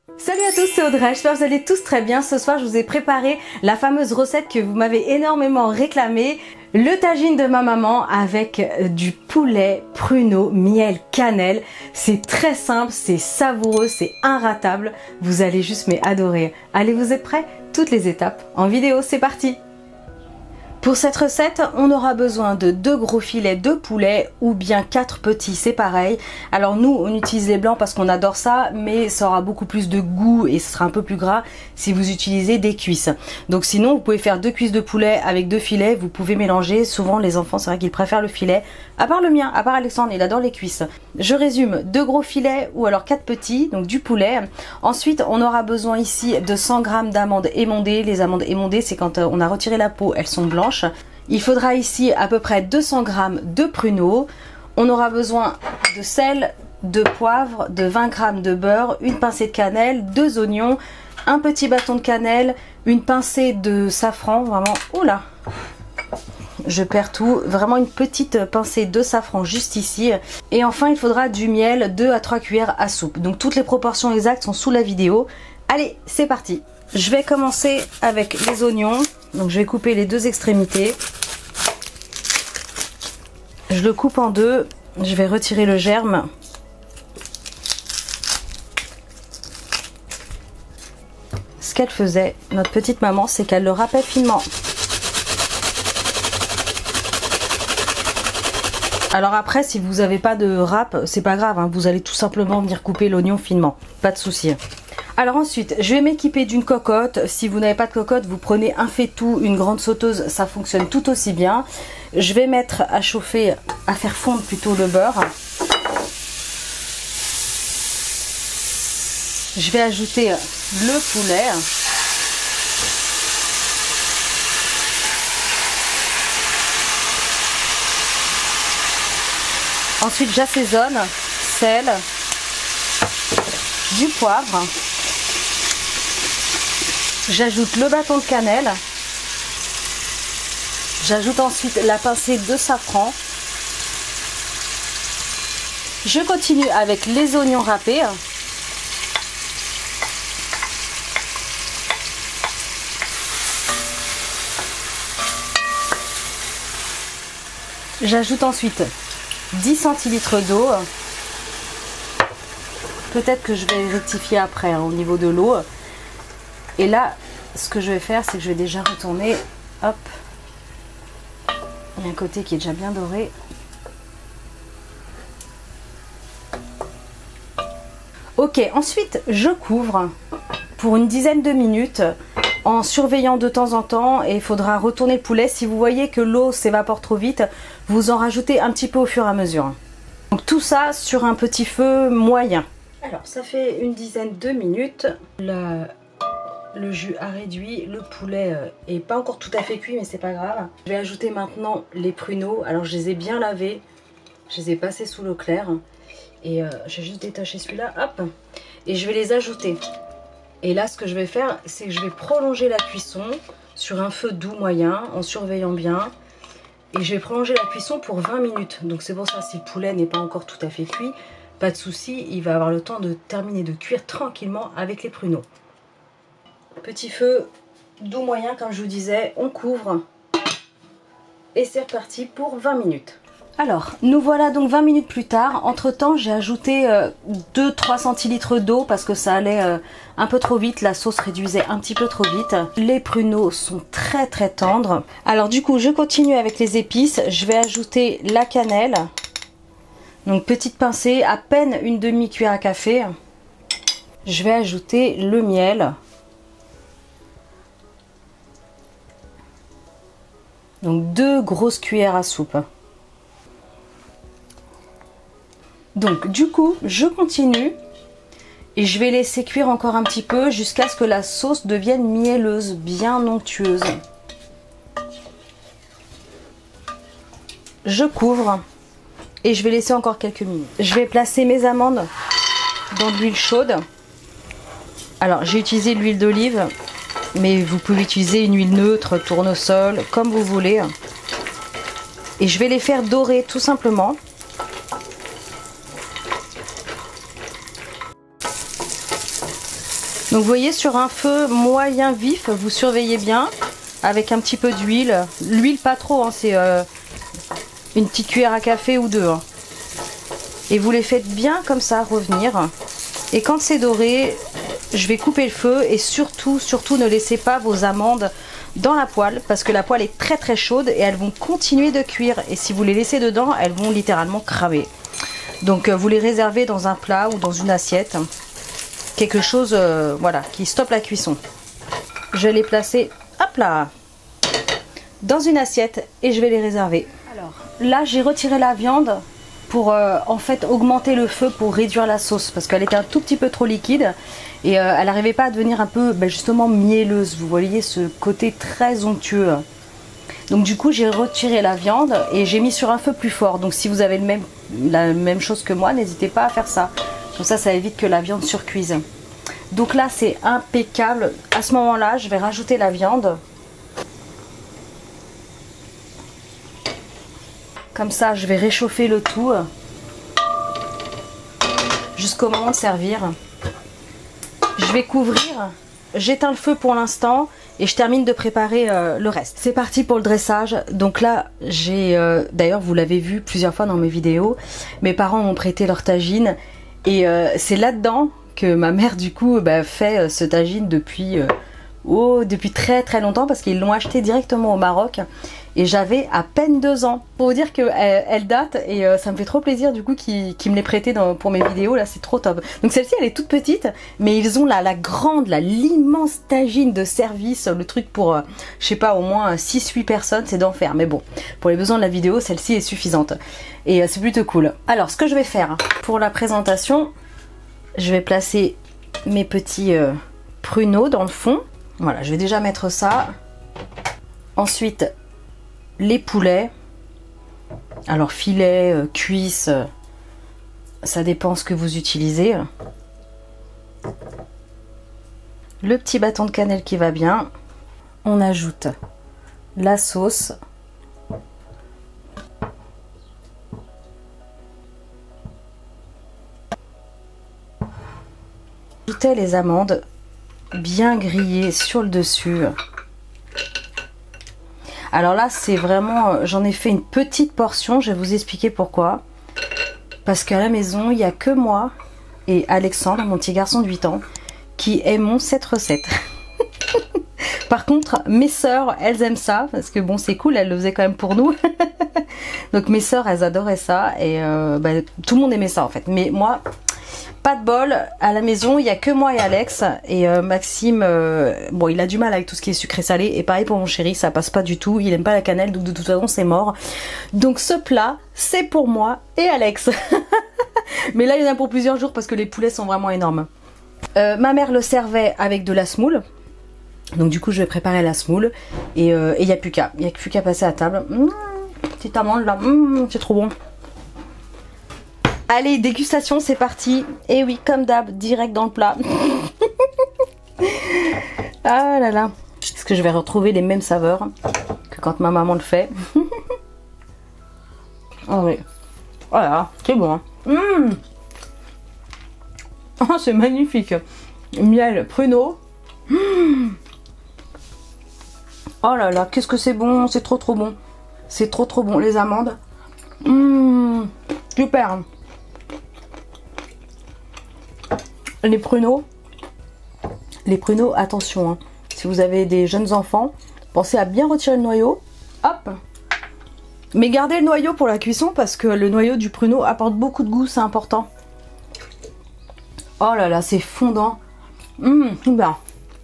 Salut à tous, c'est Audrey, j'espère que vous allez tous très bien. Ce soir, je vous ai préparé la fameuse recette que vous m'avez énormément réclamée. Le tagine de ma maman avec du poulet, pruneau, miel, cannelle. C'est très simple, c'est savoureux, c'est inratable. Vous allez juste adorer. Allez, vous êtes prêts? Toutes les étapes en vidéo, c'est parti! Pour cette recette, on aura besoin de 2 gros filets de poulet ou bien 4 petits, c'est pareil. Alors nous, on utilise les blancs parce qu'on adore ça, mais ça aura beaucoup plus de goût et ce sera un peu plus gras si vous utilisez des cuisses. Donc sinon, vous pouvez faire 2 cuisses de poulet avec 2 filets, vous pouvez mélanger. Souvent, les enfants, c'est vrai qu'ils préfèrent le filet. À part le mien, à part Alexandre, il adore les cuisses. Je résume, 2 gros filets ou alors 4 petits, donc du poulet. Ensuite, on aura besoin ici de 100 g d'amandes émondées. Les amandes émondées, c'est quand on a retiré la peau, elles sont blanches. Il faudra ici à peu près 200 g de pruneaux. On aura besoin de sel, de poivre, de 20 g de beurre, une pincée de cannelle, 2 oignons, un petit bâton de cannelle, une pincée de safran, vraiment, oula, je perds tout, vraiment une petite pincée de safran juste ici. Et enfin, il faudra du miel, 2 à 3 cuillères à soupe. Donc toutes les proportions exactes sont sous la vidéo. Allez, c'est parti. Je vais commencer avec les oignons. Donc je vais couper les 2 extrémités. Je le coupe en 2. Je vais retirer le germe. Ce qu'elle faisait, notre petite maman, c'est qu'elle le râpait finement. Alors après, si vous n'avez pas de râpe, c'est pas grave, hein, vous allez tout simplement venir couper l'oignon finement. Pas de souci. Alors ensuite, je vais m'équiper d'une cocotte. Si vous n'avez pas de cocotte, vous prenez un faitout, une grande sauteuse, ça fonctionne tout aussi bien. Je vais mettre à chauffer, à faire fondre plutôt le beurre. Je vais ajouter le poulet. Ensuite, j'assaisonne, sel, du poivre. J'ajoute le bâton de cannelle. J'ajoute ensuite la pincée de safran. Je continue avec les oignons râpés. J'ajoute ensuite 10 centilitres d'eau. Peut-être que je vais rectifier après hein, au niveau de l'eau. Et là, ce que je vais faire, c'est que je vais déjà retourner. Hop. Il y a un côté qui est déjà bien doré. Ok, ensuite, je couvre pour une dizaine de minutes en surveillant de temps en temps. Et il faudra retourner le poulet. Si vous voyez que l'eau s'évapore trop vite, vous en rajoutez un petit peu au fur et à mesure. Donc tout ça sur un petit feu moyen. Alors, ça fait une dizaine de minutes. Le jus a réduit, le poulet est pas encore tout à fait cuit mais c'est pas grave. Je vais ajouter maintenant les pruneaux. Alors je les ai bien lavés, je les ai passés sous l'eau claire et j'ai juste détaché celui-là, hop, et je vais les ajouter. Et là ce que je vais faire, c'est que je vais prolonger la cuisson sur un feu doux moyen en surveillant bien. Et je vais prolonger la cuisson pour 20 minutes. Donc c'est pour ça, si le poulet n'est pas encore tout à fait cuit, pas de souci, il va avoir le temps de terminer de cuire tranquillement avec les pruneaux. Petit feu doux moyen comme je vous disais, on couvre et c'est reparti pour 20 minutes. Alors nous voilà donc 20 minutes plus tard. Entre temps j'ai ajouté 2-3 centilitres d'eau parce que ça allait un peu trop vite, la sauce réduisait un petit peu trop vite. Les pruneaux sont très tendres. Alors du coup je continue avec les épices, je vais ajouter la cannelle. Donc petite pincée, à peine une demi-cuillère à café. Je vais ajouter le miel. Donc 2 grosses cuillères à soupe. Donc du coup, je continue et je vais laisser cuire encore un petit peu jusqu'à ce que la sauce devienne mielleuse, bien onctueuse. Je couvre et je vais laisser encore quelques minutes. Je vais placer mes amandes dans de l'huile chaude. Alors j'ai utilisé de l'huile d'olive, mais vous pouvez utiliser une huile neutre, tournesol, comme vous voulez. Et je vais les faire dorer tout simplement. Donc vous voyez, sur un feu moyen vif, vous surveillez bien avec un petit peu d'huile. L'huile pas trop, hein, c'est une petite cuillère à café ou deux. Hein. Et vous les faites bien comme ça revenir. Et quand c'est doré, je vais couper le feu et surtout ne laissez pas vos amandes dans la poêle parce que la poêle est très très chaude et elles vont continuer de cuire. Et si vous les laissez dedans, elles vont littéralement cramer. Donc vous les réservez dans un plat ou dans une assiette. Quelque chose voilà, qui stoppe la cuisson. Je vais les placer, hop là, dans une assiette et je vais les réserver. Alors là, j'ai retiré la viande pour en fait augmenter le feu pour réduire la sauce parce qu'elle était un tout petit peu trop liquide et elle n'arrivait pas à devenir un peu justement mielleuse. Vous voyez ce côté très onctueux. Donc du coup j'ai retiré la viande et j'ai mis sur un feu plus fort. Donc si vous avez la même chose que moi, n'hésitez pas à faire ça. Comme ça évite que la viande surcuise. Donc là c'est impeccable. À ce moment là je vais rajouter la viande. Comme ça, je vais réchauffer le tout jusqu'au moment de servir. Je vais couvrir, j'éteins le feu pour l'instant et je termine de préparer le reste. C'est parti pour le dressage. Donc là, j'ai d'ailleurs, vous l'avez vu plusieurs fois dans mes vidéos, mes parents m'ont prêté leur tagine et c'est là-dedans que ma mère du coup fait ce tagine depuis très très longtemps parce qu'ils l'ont acheté directement au Maroc. Et j'avais à peine 2 ans. Pour vous dire qu'elle date et ça me fait trop plaisir du coup qu'ils me l'ait prêté pour mes vidéos. Là c'est trop top. Donc celle-ci elle est toute petite. Mais ils ont la grande, l'immense tagine de service. Le truc pour, je sais pas, au moins 6-8 personnes. C'est d'enfer. Mais bon, pour les besoins de la vidéo, celle-ci est suffisante. Et c'est plutôt cool. Alors ce que je vais faire pour la présentation, je vais placer mes petits pruneaux dans le fond. Voilà, je vais déjà mettre ça. Ensuite, les poulets, alors filet, cuisse, ça dépend ce que vous utilisez. Le petit bâton de cannelle qui va bien. On ajoute la sauce. Ajoutez les amandes bien grillées sur le dessus. Alors là c'est vraiment, j'en ai fait une petite portion, je vais vous expliquer pourquoi. Parce qu'à la maison il n'y a que moi et Alexandre, mon petit garçon de 8 ans, qui aimons cette recette. Par contre mes sœurs elles aiment ça, parce que bon c'est cool, elles le faisaient quand même pour nous. Donc mes sœurs elles adoraient ça et tout le monde aimait ça en fait. Mais moi, pas de bol, à la maison il n'y a que moi et Alex et Maxime, bon il a du mal avec tout ce qui est sucré salé et pareil pour mon chéri, ça passe pas du tout, il aime pas la cannelle donc de toute façon c'est mort. Donc ce plat c'est pour moi et Alex. Mais là il y en a pour plusieurs jours parce que les poulets sont vraiment énormes. Ma mère le servait avec de la semoule, donc du coup je vais préparer la semoule et il n'y a plus qu'à passer à table. Petite amande là, c'est trop bon. Allez, dégustation, c'est parti. Et oui, comme d'hab, direct dans le plat. Ah là là. Est-ce que je vais retrouver les mêmes saveurs que quand ma maman le fait? Oh oui. Voilà, c'est bon. Oh, c'est magnifique. Miel, pruneau. Oh là là, qu'est-ce que c'est bon. C'est trop bon. C'est trop bon. Les amandes. Super. Les pruneaux, attention, hein. Si vous avez des jeunes enfants, pensez à bien retirer le noyau, hop. Mais gardez le noyau pour la cuisson parce que le noyau du pruneau apporte beaucoup de goût, c'est important. Oh là là, c'est fondant. Super.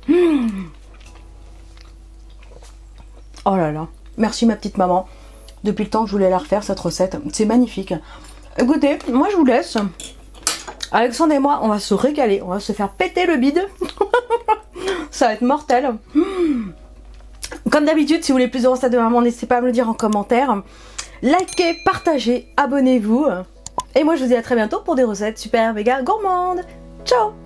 Oh là là, merci ma petite maman. Depuis le temps que je voulais la refaire cette recette, c'est magnifique. Écoutez, moi je vous laisse. Alexandre et moi, on va se régaler, on va se faire péter le bide. Ça va être mortel. Comme d'habitude, si vous voulez plus de recettes de maman, n'hésitez pas à me le dire en commentaire. Likez, partagez, abonnez-vous. Et moi, je vous dis à très bientôt pour des recettes super méga gourmandes. Ciao!